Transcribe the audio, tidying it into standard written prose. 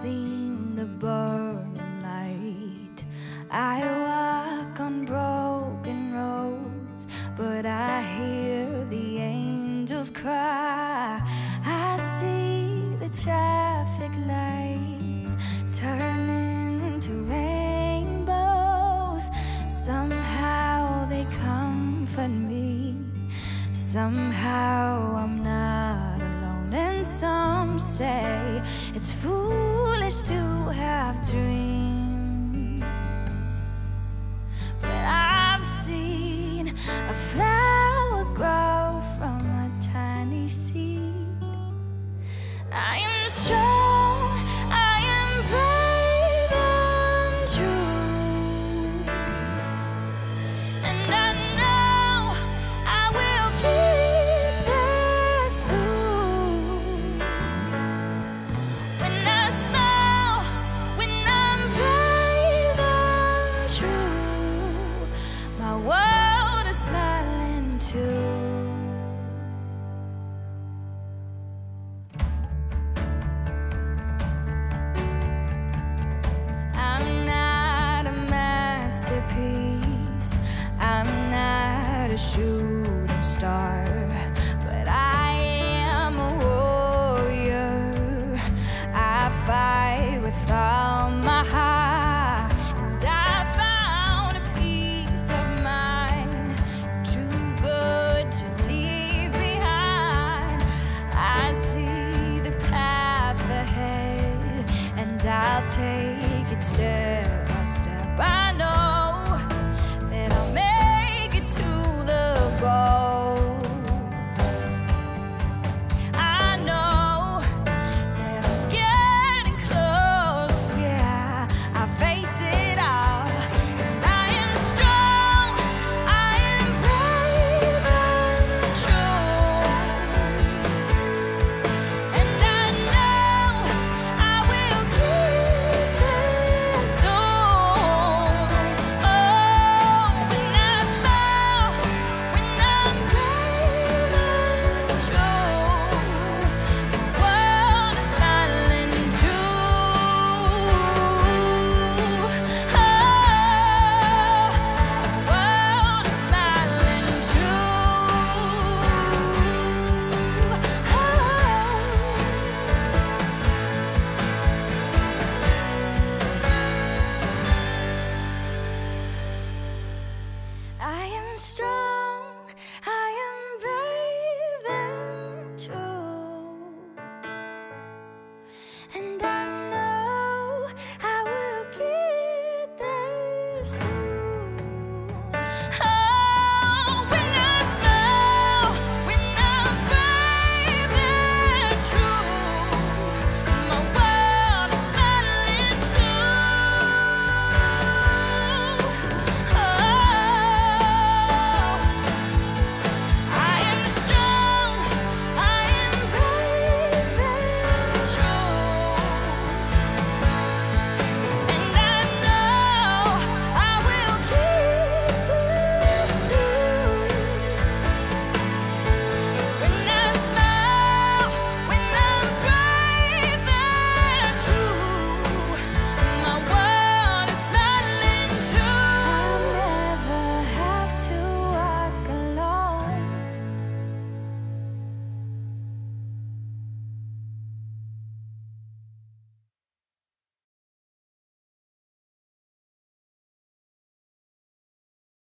seen the burning light. I walk on broken roads, but I hear the angels cry. I see the traffic lights turn into rainbows. Somehow they comfort me. Somehow I'm not alone. And some say it's foolish to have dreams, but I've seen a flower grow from a tiny seed. I am strong, I am brave and true, and I know I will keep there soon. When I smile, when I'm brave and true, my world is smiling too. I'm not a masterpiece, I'm not a shooting star, but I am a warrior. I fight with all my heart, and I found a peace of mind too good to leave behind. I see the path ahead, and I'll take it step by step. I know that I'll make it to the goal. I know that I'm getting close, yeah, I face it all. And I am strong, I am brave and true, and I know I will keep there soon. Oh, when I smile, when I'm brave and true, the world is smiling too. Oh, the world is smiling too. I am strong, I am brave and true, and I know I will get there soon.